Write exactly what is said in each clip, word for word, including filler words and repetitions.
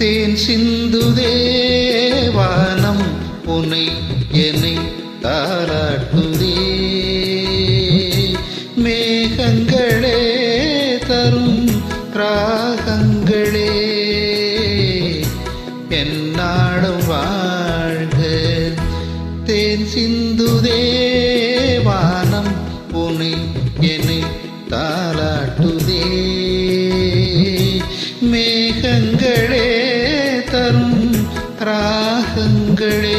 தேன் சிந்துதே வானம் உனை என்னை தாலாட்டுதே மேகங்களே தரும் ராகங்களே என்னாடும் வாழ்க தேன் சிந்துதே வானம் உனை என்னை தாலாட்டுதே மேகங்களே தரும் ராகங்களே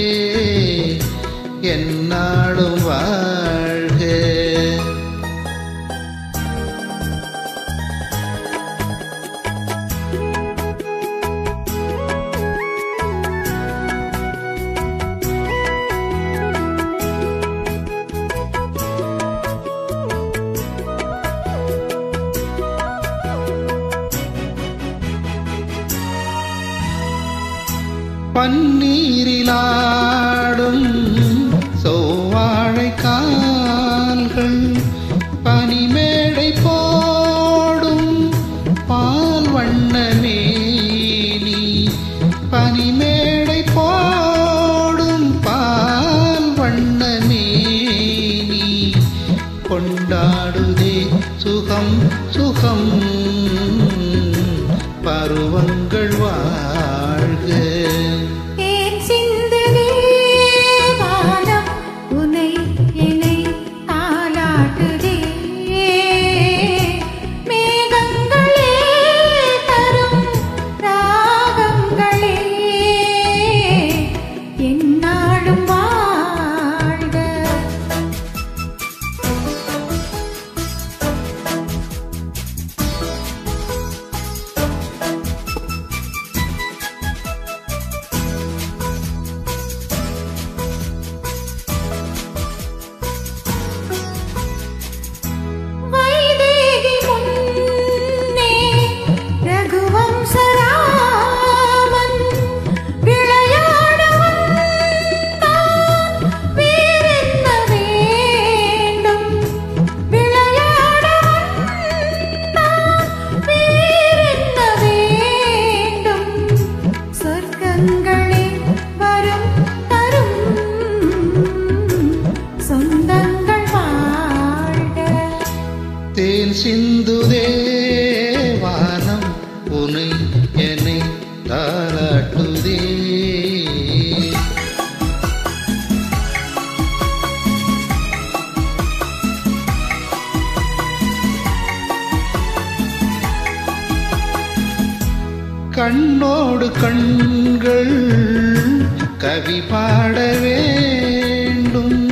என்னாடும் வாழ்க பன்னீரிலாடும் சோவாழை கால்கள் பனிமேடை போடும் பால் வண்ணமேனி பனிமேடை போடும் பால் வண்ணமேனி கொண்டாடுதே சுகம் சுகம் பருவங்கள் வாழ்க தேன் சிந்துதே வானம் உனை என்னை தாலாட்டுதே கண்ணோடு கண்கள் கவி பாட வேண்டும்